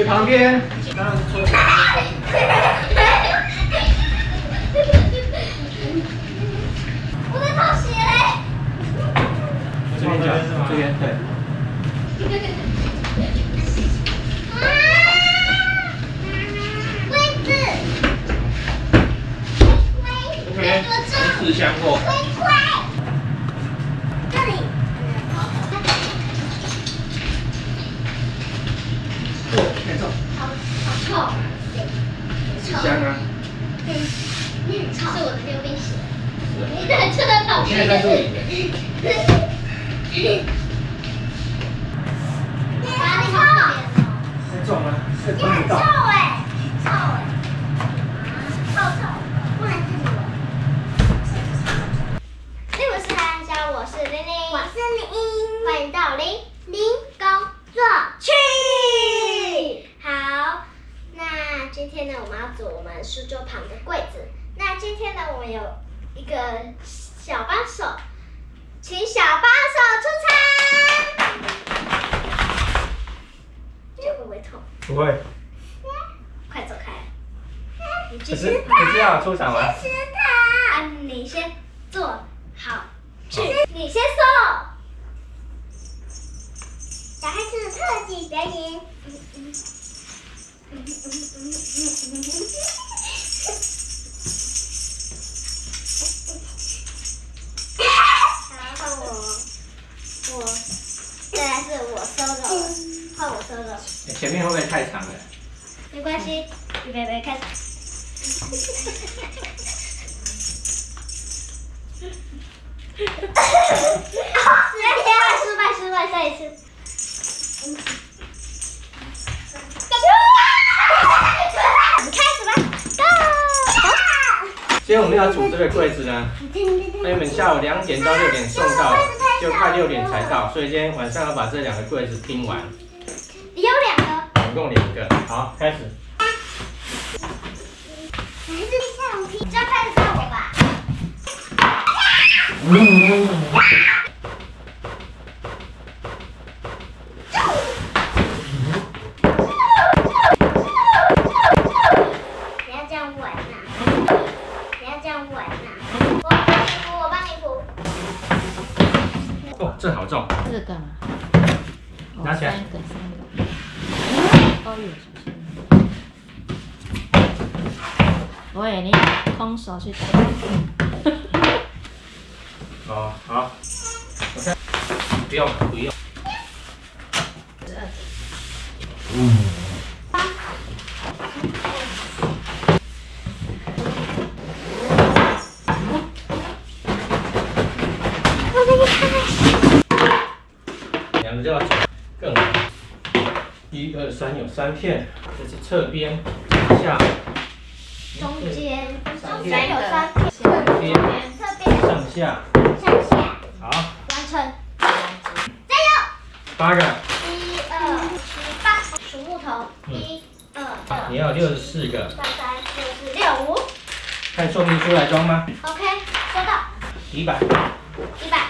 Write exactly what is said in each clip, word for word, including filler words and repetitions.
旁边。 我的拖鞋嘞？ 这边讲，这边对。 柜子。 OK， 四箱货。 这里。 哦，太重。 好，好臭。 四箱啊。 嗯，你很臭。是我的溜冰鞋。你在这旁边。 我现在在这里。 哪里臭？ 太重了，是你碰不到。 很臭哎，臭哎，臭臭，不能自己闻。六五四韩教，我是玲玲，我是林英，欢迎到林林工作区。好，那今天呢，我们要做我们书桌旁的柜子。那今天呢，我们有一个小帮手，请小帮手出场。这会不会痛？ 不会。 快走开！你去可是可是要出场吗？ 吃它。啊，你先坐好，去，你先送。小孩子的特技表演。嗯嗯嗯嗯嗯嗯嗯嗯。好，换我，我，再来是我收的，换我收的。 前面会不会太长了？ 没关系，预备备，开始。失败，失败，再一次。我们开始吧 ，Go！ 今天我们要组这个柜子呢，那原本下午两点到六点送到，就快六点才到，所以今天晚上要把这两个柜子拼完。 有两个。 总共两个，好，开始。 还是下午拼，这样开始到我吧。不要这样稳呐，不要这样稳呐。我帮你扶，我帮你扶。 哦，这好重。 这个干嘛？ 拿起来。 三个，三个。哦，有小心。喂，你空手去打。 哦，好。我看，不用，不用。嗯。两个就要走更远。一二三，有三片，这是侧边、下。 中间，中间间有三片， 侧边、 侧边、 上下。 上下， 好， 完成。加油！ 八个。 一二十八，数木头。一二二。 你要有六十四个。 三三六四六五。 看说明书来装吗？ OK， 收到。 一百。 一百。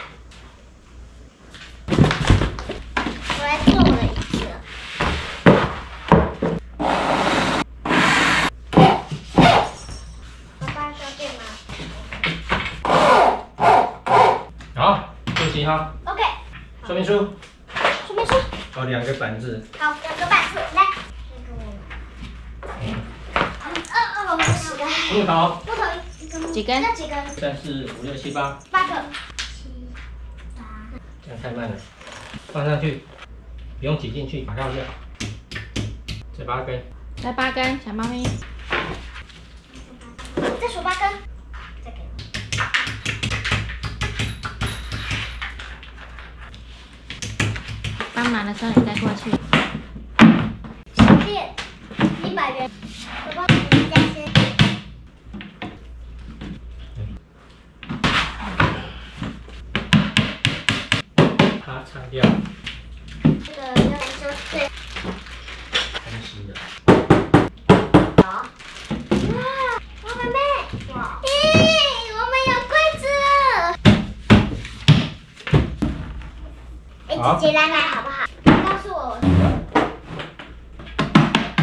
我来做我的椅子。爸爸说对吗？ 好，复习哈。 OK。 说明书。 说明书。 好，两个板子。 好，两个板子，来。这个我拿。嗯，哦哦，十个。 木头。 木头一根。 几根？ 那几根？ 三四五六七八。 八个。七八。 这样太慢了，放上去，不用挤进去，马上就好。这八根。 来八根，小猫咪。 再数八根。再给我。 帮忙的时候你带过去。 小店一百元，我帮你加些。 它擦掉。 这个要收对。 很新的。 好。哇，我妹妹，哇，咦，我们有柜子了。哎，姐姐来买好不好？告诉我。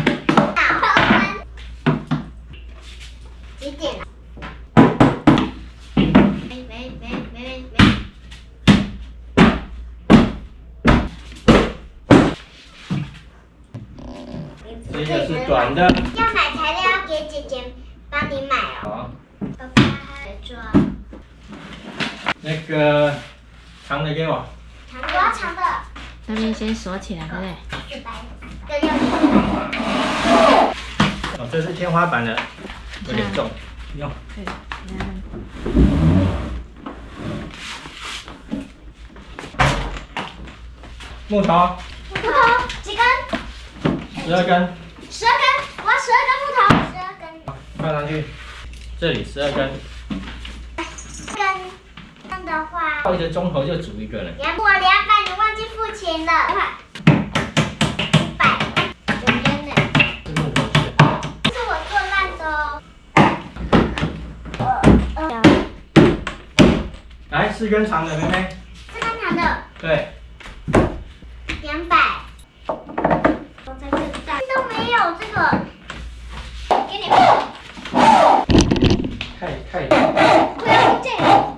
这个是短的。 要买材料要给姐姐帮你买哦。 好。 爸爸来抓。 那个长的给我。 长的，我要长的。 这边先锁起来，对不对？ 四百，这要四百。 哦，这是天花板的，有点重，用。 对， 木头。 木头几根？ 十二根。 十二根，我要十二根木头。十二根。 放上去，这里十二根。 根，这样的话， 泡一个钟头就煮一个了。 两我两百，你忘记付钱了。一百，九根呢？ 是木头去的。 这是我做烂的哦。 来，四根长的，妹妹。 四根长的。 对。 两百。我在这带都没有这个，给你。 太太。 不要这个。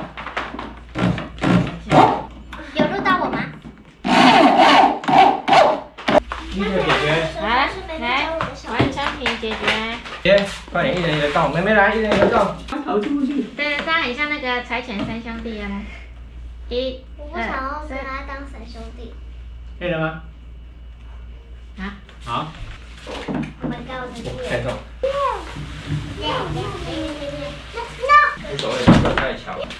有录到我吗？ 一个解决。 来来，完成品解决。 姐，快点，一人一个洞，妹妹来，一人一个洞。逃出去。 对，这样很像那个柴犬三兄弟啊。一、 我不想要跟他当三兄弟。 可以了吗？ 啊。 好。 我们告诉你。 开动。 对对对对 ，no。 无所谓，这太巧了。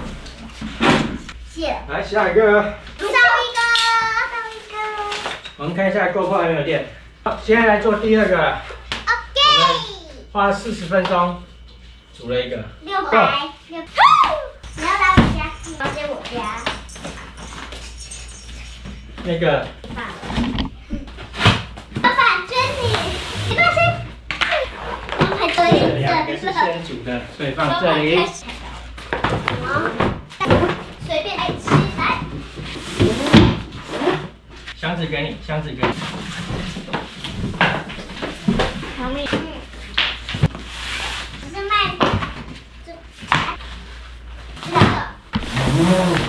谢。 来下一个。 上一个，上一个。 我们看一下 GoPro 还有没有电。好，现在来做第二个。 OK。 花了四十分钟，煮了一个。 六百。六。你要来我家，你要接我家。 那个。 老板，追你，没关系。还多一两个个， 是先煮的，所以放这里。 好，随便爱吃来。 箱子给你，箱子给你。 好米。 只是卖这这个。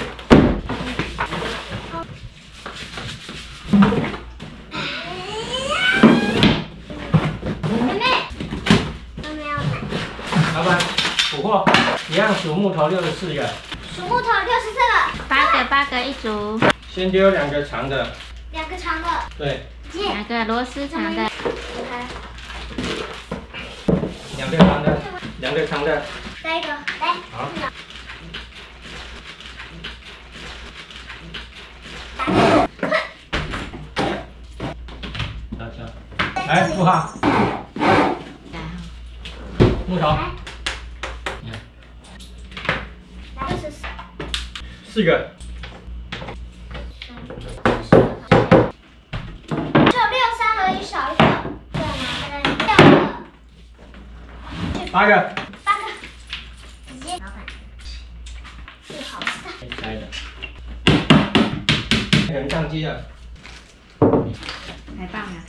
补货一样，数木头六十四个， 数木头六十四个， 八个八个一组， 先丢两个长的， 两个长的， 对， 两个螺丝长的， 两个长的，两个长的， 再一个，来， 好，来付号，木头。四个， 只有六三而已，少一个，对吗？六个， 八个， 八个，直接老板，这个好大， 开的，那个人宕机了， 太棒了，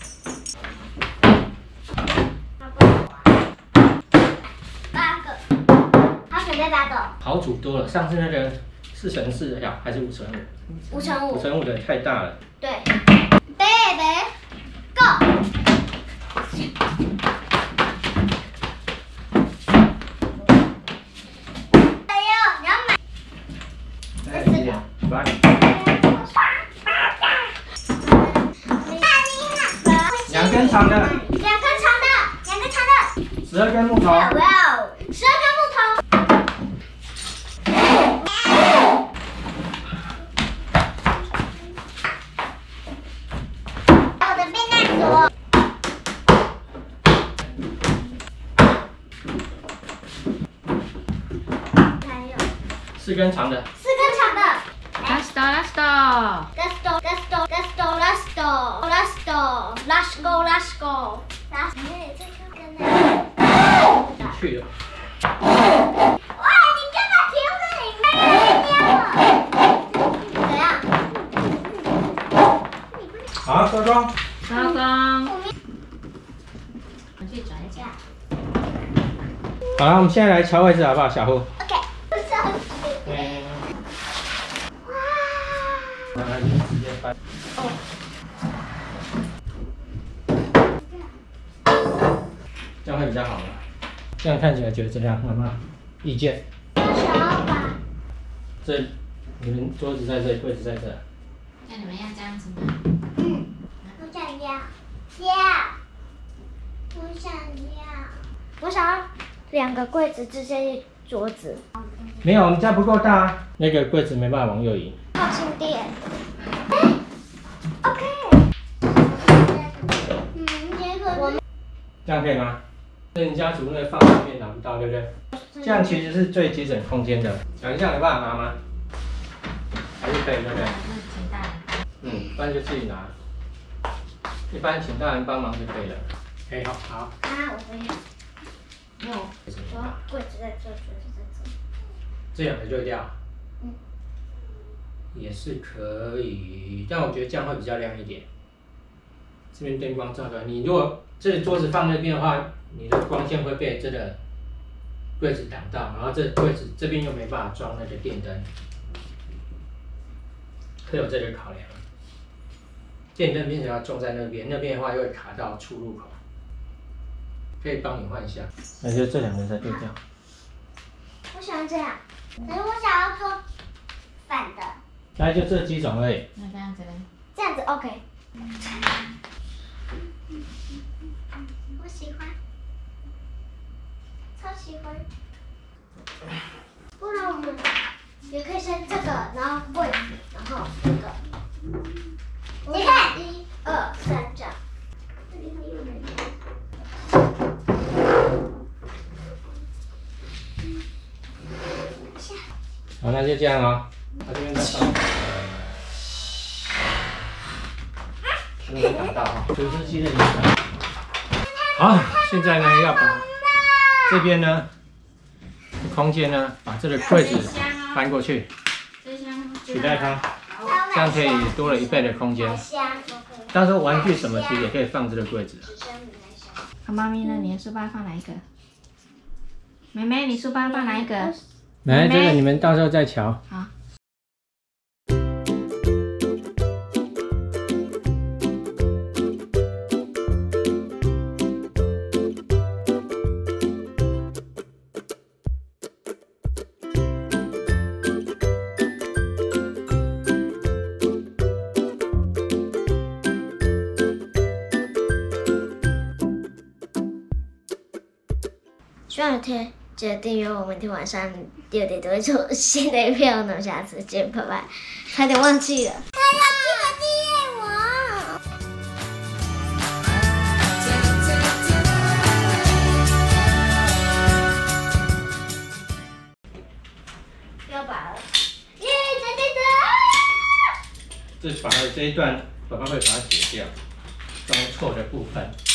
八个，好，准备八个， 好煮多了，上次那个。四乘四呀，还是五乘五？ 五乘五。 五乘五的太大了。 对。Baby, go。哎呦，你要买。 来，几点？八。两根长的。 两根长的，两根长的。 十二根木头。 哇哦，十二根木头。 四根长的， 四根长的。 Let's go, let's go. Let's go, let's go, let's go, let's go, let's go, let's go, let's go. 哎，这个根呢？ 去了。 哇，你干嘛停在里面？掉了。怎样？ 好，收工。 收工。我去转一下。 好了，我们现在来调位置好不好，小胡 ？OK。上去。 嗯。 哇。 然后就直接翻。 哦。 这样会比较好吗？这样看起来觉得怎么样？有没有意见？ 我想要把这你们桌子在这，柜子在这。 那你们要这样子吗？ 嗯，我想要，要，我想要，我想要两个柜子之间的桌子。 没有，我们家不够大啊，那个柜子没办法往右移。 靠近点。OK。嗯，结果我们这样可以吗？那你家主那个放上面拿不到，对不对？这样其实是最基准空间的。想一下有办法拿吗？还是可以，对不对？ 请大人。 嗯，不然就自己拿。一般请大人帮忙就可以了。可以，好，好。 啊，我不要。没有，我柜子在这，柜子在这。 这两个对调。 嗯。 也是可以，但我觉得这样会比较亮一点。这边灯光照出来，你如果这个桌子放那边的话，你的光线会被这个柜子挡到，然后这柜子这边又没办法装那个电灯，会有这个考量。电灯变成要种在那边，那边的话又会卡到出入口。可以帮你换一下，那就这两个再对调。 我喜欢这样，可是我想要做反的。 来，就这几种而已。 那这样子嘞？ 这样子 OK。我喜欢，超喜欢。不然我们也可以先这个，然后柜子，然后这个。你看，一、二、三这样。这里还有人。 好，那就这样哦。把这边打到，这边打到哈，除湿机的影响。好，现在呢要把这边呢空间呢，把这个柜子搬过去，取代它，这样可以多了一倍的空间。到时候玩具什么其实也可以放这个柜子。 好，妈咪呢？你的书包放哪一个？妹妹，你书包放哪一个？ 来，这个你们到时候再瞧。 好。 希望有天记得订阅我，每天晚上六点都会出新的影片，我们下次见，拜拜。差点忘记了，大家记得订阅我。要拔了，耶！再见的。 这反而这一段，爸爸会把它解掉，装错的部分。